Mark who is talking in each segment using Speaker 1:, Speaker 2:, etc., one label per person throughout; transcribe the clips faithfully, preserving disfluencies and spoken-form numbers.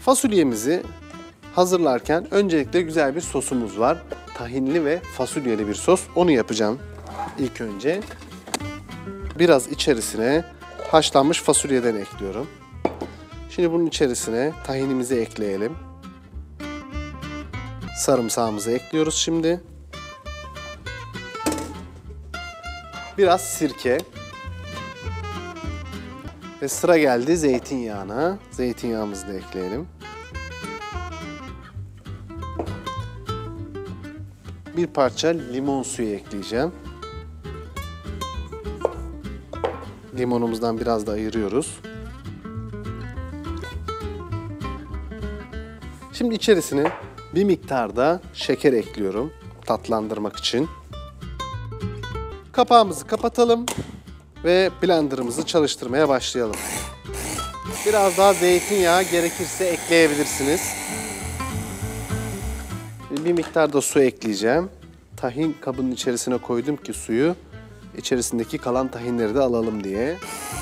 Speaker 1: Fasulyemizi hazırlarken öncelikle güzel bir sosumuz var. Tahinli ve fasulyeli bir sos. Onu yapacağım ilk önce. Biraz içerisine haşlanmış fasulyeden ekliyorum. Şimdi bunun içerisine tahinimizi ekleyelim. Sarımsağımızı ekliyoruz şimdi. Biraz sirke. Ve sıra geldi zeytinyağına. Zeytinyağımızı da ekleyelim. Bir parça limon suyu ekleyeceğim. Limonumuzdan biraz da ayırıyoruz. Şimdi içerisine bir miktar da şeker ekliyorum tatlandırmak için. Kapağımızı kapatalım ve blenderımızı çalıştırmaya başlayalım. Biraz daha zeytinyağı gerekirse ekleyebilirsiniz. Bir miktar da su ekleyeceğim. Tahin kabının içerisine koydum ki suyu içerisindeki kalan tahinleri de alalım diye.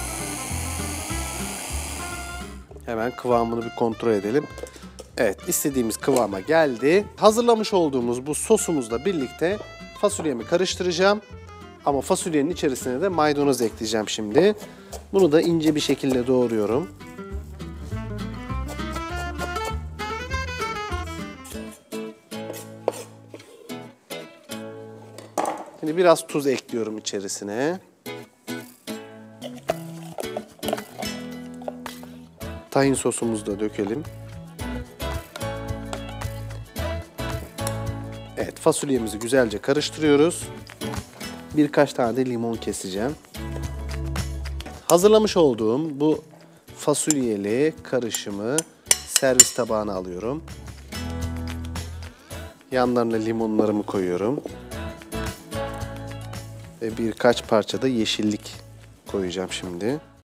Speaker 1: Hemen kıvamını bir kontrol edelim. Evet, istediğimiz kıvama geldi. Hazırlamış olduğumuz bu sosumuzla birlikte fasulyemi karıştıracağım. Ama fasulyenin içerisine de maydanoz ekleyeceğim şimdi. Bunu da ince bir şekilde doğruyorum. Şimdi biraz tuz ekliyorum içerisine. Tahin sosumuzu da dökelim. Evet, fasulyemizi güzelce karıştırıyoruz. Birkaç tane de limon keseceğim. Hazırlamış olduğum bu fasulyeli karışımı servis tabağına alıyorum. Yanlarına limonlarımı koyuyorum. Ve birkaç parça da yeşillik koyacağım şimdi.